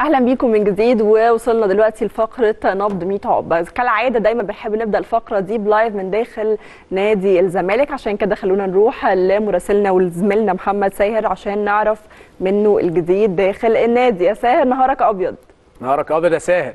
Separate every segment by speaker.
Speaker 1: اهلا بيكم من جديد. ووصلنا دلوقتي لفقره نبض 100 عقبه. كالعاده دايما بنحب نبدا الفقره دي بلايف من داخل نادي الزمالك، عشان كده خلونا نروح لمراسلنا وزميلنا محمد ساهر عشان نعرف منه الجديد داخل النادي. يا ساهر، نهارك ابيض.
Speaker 2: نهارك ابيض يا ساهر.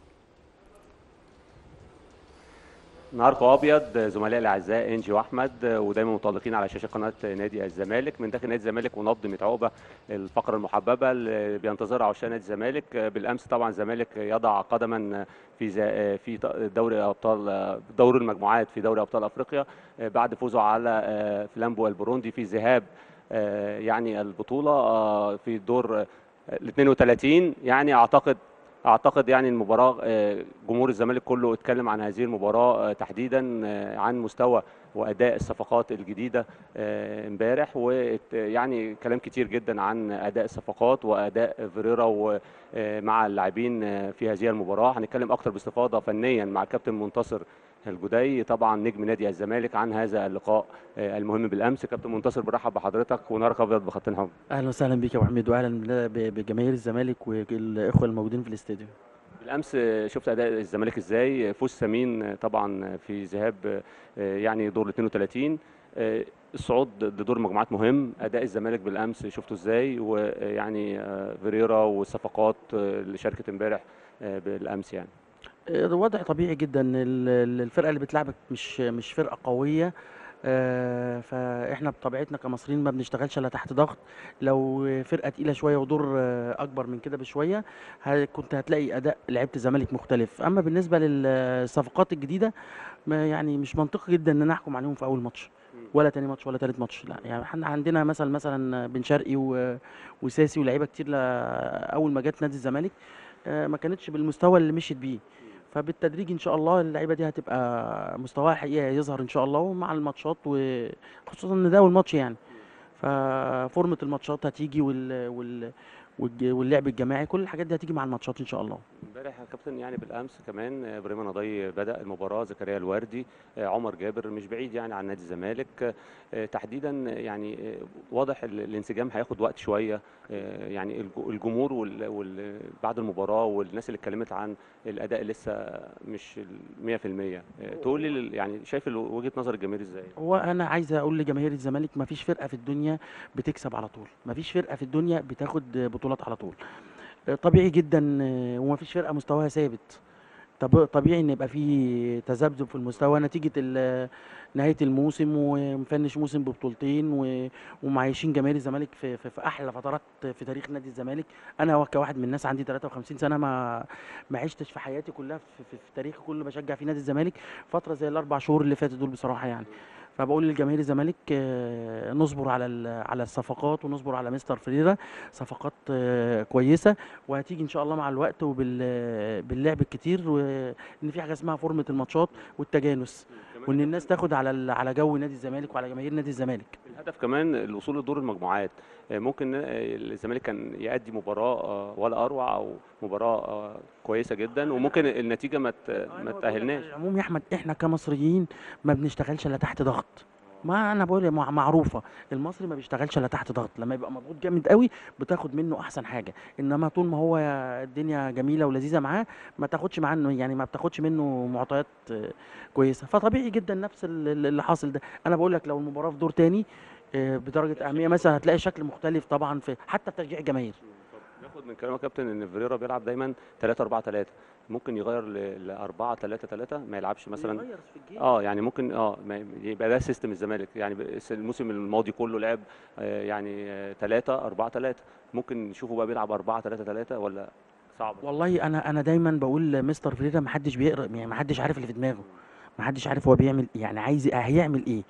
Speaker 3: نهاركم ابيض زملائي الاعزاء انجي واحمد، ودايما متالقين على شاشه قناه نادي الزمالك من داخل نادي الزمالك ونبض 100 عقبه، الفقره المحببه اللي بينتظرها عشان نادي الزمالك. بالامس طبعا الزمالك يضع قدما في دوري ابطال دور المجموعات في دوري ابطال افريقيا بعد فوزه على فلامبو البوروندي في ذهاب يعني البطوله في الدور ال 32. يعني اعتقد يعني المباراه جمهور الزمالك كله اتكلم عن هذه المباراه تحديدا عن مستوى واداء الصفقات الجديده امبارح، ويعني كلام كتير جدا عن اداء الصفقات واداء فيريرا مع اللاعبين في هذه المباراه. هنتكلم اكتر باستفاضه فنيا مع كابتن منتصر الجدي طبعا نجم نادي الزمالك عن هذا اللقاء المهم بالامس. كابتن منتصر، برحب بحضرتك ونهارك ابيض بخط حمر.
Speaker 4: اهلا وسهلا بيك يا ابو حميد، واهلا بجماهير الزمالك والاخوه الموجودين في الاستاديو.
Speaker 3: بالامس شفت اداء الزمالك ازاي؟ فوز ثمين طبعا في ذهاب يعني دور 32. الصعود لدور المجموعات مهم. اداء الزمالك بالامس شفته ازاي؟ ويعني فيريرا والصفقات اللي شاركت امبارح بالامس يعني
Speaker 4: الوضع طبيعي جدا. الفرقه اللي بتلعبك مش فرقه قويه. فاحنا بطبيعتنا كمصريين ما بنشتغلش الا تحت ضغط. لو فرقه تقيله شويه ودور اكبر من كده بشويه كنت هتلاقي اداء لعيبه الزمالك مختلف. اما بالنسبه للصفقات الجديده يعني مش منطقي جدا ان نحكم عليهم في اول ماتش ولا تاني ماتش ولا تالت ماتش. لا يعني احنا عندنا مثلا بن شرقي وساسي ولاعيبه كتير اول ما جت نادي الزمالك ما كانتش بالمستوى اللي مشيت بيه. فبالتدريج ان شاء الله اللعيبه دي هتبقى مستواها الحقيقي يظهر ان شاء الله، ومع الماتشات وخصوصا ان ده اول ماتش يعني. ففورمه الماتشات هتيجي واللعب الجماعي، كل الحاجات دي هتيجي مع الماتشات ان شاء الله.
Speaker 3: امبارح يا كابتن يعني بالامس كمان ابراهيم نضاي بدا المباراه، زكريا الوردي، عمر جابر مش بعيد يعني عن نادي الزمالك تحديدا. يعني واضح الانسجام هياخد وقت شويه. يعني الجمهور بعد المباراه والناس اللي اتكلمت عن الاداء لسه مش 100%. تقول لي يعني شايف وجهه نظر الجماهير ازاي؟
Speaker 4: هو انا عايز اقول لجماهير الزمالك ما فيش فرقه في الدنيا بتكسب على طول، ما فيش فرقه في الدنيا بتاخد بطولات على طول. طبيعي جدا، وما فيش فرقه مستواها ثابت. طب طبيعي ان يبقى في تذبذب في المستوى نتيجه نهايه الموسم، ومفنش موسم ببطولتين ومعايشين جماهير الزمالك في احلى فترات في تاريخ نادي الزمالك. انا كواحد من الناس عندي 53 سنه ما عشتش في حياتي كلها في تاريخي كله بشجع في نادي الزمالك فتره زي الاربع شهور اللي فاتوا دول بصراحه يعني. فبقول للجماهير الزمالك نصبر على الصفقات ونصبر على مستر فريرا. صفقات كويسه وهتيجي ان شاء الله مع الوقت وباللعب الكتير، وان في حاجه اسمها فورمه الماتشات والتجانس، وان الناس تاخد على جو نادي الزمالك وعلى جماهير نادي الزمالك.
Speaker 3: الهدف كمان الوصول لدور المجموعات. ممكن الزمالك كان يأدي مباراة ولا أروع أو مباراة كويسة جدا، وممكن النتيجة ما تأهلناش.
Speaker 4: عموما يا احمد احنا كمصريين ما بنشتغلش الا تحت ضغط. ما انا بقول معروفه، المصري ما بيشتغلش الا تحت ضغط. لما يبقى مضغوط جامد قوي بتاخد منه احسن حاجه، انما طول ما هو الدنيا جميله ولذيذه معاه ما تاخدش معاه يعني ما بتاخدش منه معطيات كويسه. فطبيعي جدا نفس اللي حاصل ده. انا بقول لك لو المباراه في دور تاني بدرجه اهميه مثلا هتلاقي شكل مختلف طبعا في حتى في تشجيع الجماهير.
Speaker 3: ناخد من كلامك يا كابتن ان فيريرا بيلعب دايما 3-4-3، ممكن يغير ل 4-3-3 ما يلعبش مثلا. يعني ممكن يبقى ده سيستم الزمالك. يعني الموسم الماضي كله لعب يعني 3-4-3، ممكن نشوفه بقى بيلعب 4-3-3 ولا صعب؟
Speaker 4: والله انا دايما بقول مستر فريرا ما حدش بيقرا، يعني ما حدش عارف اللي في دماغه، ما حدش عارف هو بيعمل يعني عايز هيعمل ايه.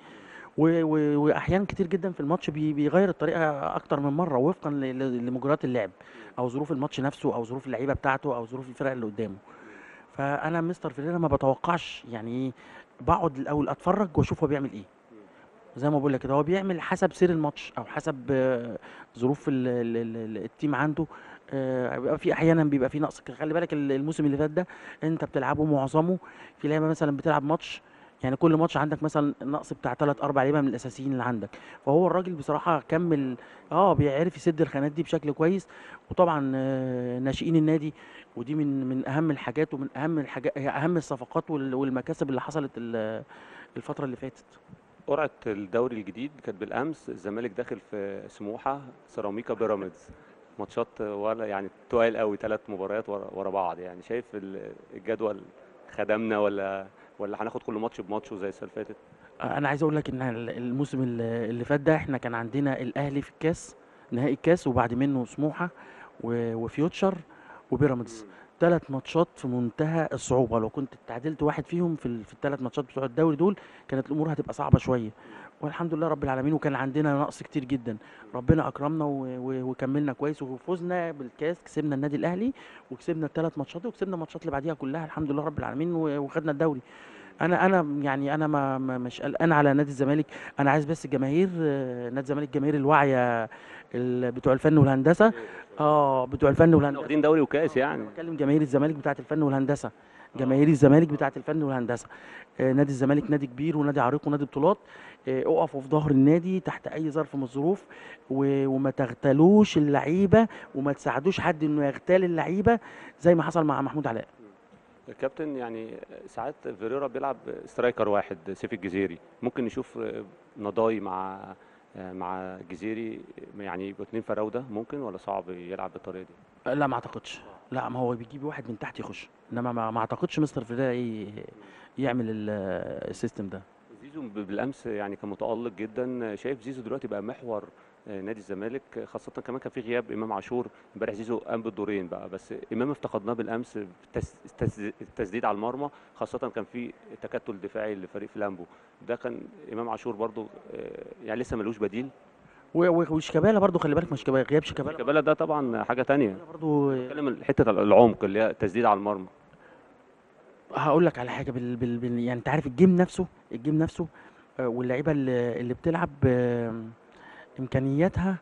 Speaker 4: واحيان كتير جدا في الماتش بيغير الطريقه اكتر من مره وفقا لمجريات اللعب او ظروف الماتش نفسه او ظروف اللعيبه بتاعته او ظروف الفرق اللي قدامه. فانا مستر فيريرا ما بتوقعش يعني ايه، بقعد الاول اتفرج واشوف هو بيعمل ايه. زي ما بقول لك كده هو بيعمل حسب سير الماتش او حسب ظروف التيم عنده. بيبقى في احيانا بيبقى في نقص. خلي بالك الموسم اللي فات ده انت بتلعبه معظمه في لعيبه مثلا بتلعب ماتش يعني كل ماتش عندك مثلا نقص بتاع 3 4 لعيبه من الاساسيين اللي عندك. فهو الراجل بصراحه كمل، بيعرف يسد الخانات دي بشكل كويس. وطبعا ناشئين النادي، ودي من اهم الحاجات، ومن اهم الحاجات، هي اهم الصفقات والمكاسب اللي حصلت الفتره اللي فاتت.
Speaker 3: قرعه الدوري الجديد كانت بالامس، الزمالك داخل في سموحه سيراميكا بيراميدز، ماتشات ولا يعني تقال قوي، 3 مباريات ورا بعض. يعني شايف الجدول خدمنا ولا هناخد كل ماتش بماتشه زي السنه اللي فاتت؟
Speaker 4: انا عايز اقول لك ان الموسم اللي فات ده احنا كان عندنا الاهلي في الكاس، نهائي الكاس، وبعد منه سموحه وفيوتشر وبيراميدز. 3 ماتشات في منتهى الصعوبه، لو كنت اتعادلت واحد فيهم في ال3 ماتشات بتوع الدوري دول كانت الامور هتبقى صعبه شويه. والحمد لله رب العالمين، وكان عندنا نقص كتير جدا. ربنا اكرمنا وكملنا كويس وفوزنا بالكاس، كسبنا النادي الاهلي وكسبنا ال3 ماتشات وكسبنا الماتشات اللي بعديها كلها الحمد لله رب العالمين، وخدنا الدوري. انا يعني انا مش قلقان على نادي الزمالك. انا عايز بس الجماهير، نادي الزمالك الجماهير الواعيه، بتوع الفن والهندسه. بتوع الفن والهندسه
Speaker 3: واخدين دوري وكاس يعني.
Speaker 4: بتكلم جماهير الزمالك بتاعه الفن والهندسه، جماهير الزمالك بتاعه الفن والهندسه. نادي الزمالك نادي كبير ونادي عريق ونادي بطولات. اقفوا في ظهر النادي تحت اي ظرف من الظروف، وما تغتالوش اللعيبه، وما تساعدوش حد انه يغتال اللعيبه زي ما حصل مع محمود علاء.
Speaker 3: كابتن، يعني ساعات فيريرا بيلعب سترايكر واحد سيف الجزيري، ممكن نشوف نضاي مع الجزيري، يعني يبقوا 2 فراوده ممكن، ولا صعب يلعب بالطريقه دي؟
Speaker 4: لا ما اعتقدش، لا ما هو بيجيب واحد من تحت يخش، انما ما اعتقدش مستر فيريرا يعمل السيستم ده.
Speaker 3: زيزو بالامس يعني كان متالق جدا، شايف زيزو دلوقتي بقى محور نادي الزمالك، خاصه كمان كان في غياب امام عاشور. امبارح زيزو قام بالدورين بقى، بس امام افتقدناه بالامس التسديد على المرمى، خاصه كان في تكتل دفاعي لفريق فلامبو. ده كان امام عاشور برضو يعني لسه ملوش بديل.
Speaker 4: وشيكابالا برضو خلي بالك، مش غياب شيكابالا
Speaker 3: ده طبعا حاجه تانية.
Speaker 4: برضو.
Speaker 3: بتكلم حته العمق اللي هي التسديد على المرمى.
Speaker 4: هقول لك على حاجه يعني انت عارف الجيم نفسه واللعيبه اللي بتلعب امكانياتها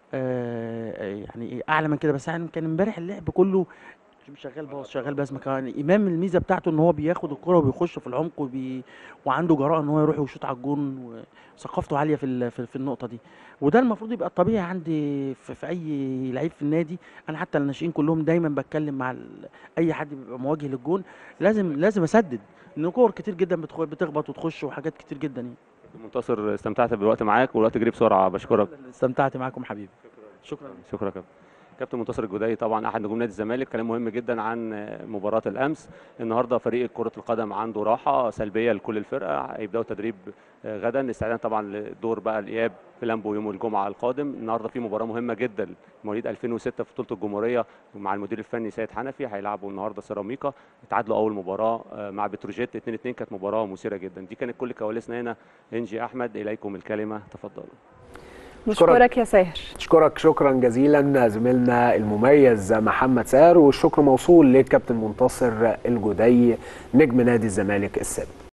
Speaker 4: يعني اعلى من كده. بس يعني كان امبارح اللعب كله شغال بس مكان امام. الميزه بتاعته ان هو بياخد الكره وبيخش في العمق وعنده جراءه ان هو يروح ويشوط على الجون، وثقافته عاليه في النقطه دي. وده المفروض يبقى الطبيعي عندي في اي لعيب في النادي. انا حتى الناشئين كلهم دايما بتكلم مع اي حد بيبقى مواجه للجون، لازم اسدد، لان كور كتير جدا بتخبط وتخش وحاجات كتير جدا يعني.
Speaker 3: منتصر، استمتعت بالوقت معاك والوقت جري بسرعه، بشكرك.
Speaker 4: استمتعت معاكم حبيبي.
Speaker 3: شكرا كابتن. كابتن منتصر الجداي طبعا احد نجوم نادي الزمالك، كلام مهم جدا عن مباراه الامس. النهارده فريق كره القدم عنده راحه سلبيه لكل الفرقه، هيبداوا تدريب غدا استعدادا طبعا لدور بقى الاياب في لامبو يوم الجمعه القادم. النهارده في مباراه مهمه جدا، مواليد 2006 في بطوله الجمهوريه مع المدير الفني سيد حنفي، هيلعبوا النهارده سيراميكا. اتعادلوا اول مباراه مع بتروجيت 2-2، كانت مباراه مثيره جدا. دي كانت كل كواليسنا هنا. انجي احمد، اليكم الكلمه، تفضلوا.
Speaker 1: نشكرك يا ساهر.
Speaker 2: شكرا جزيلا زميلنا المميز محمد ساهر، والشكر موصول للكابتن منتصر الجدي نجم نادي الزمالك السابق.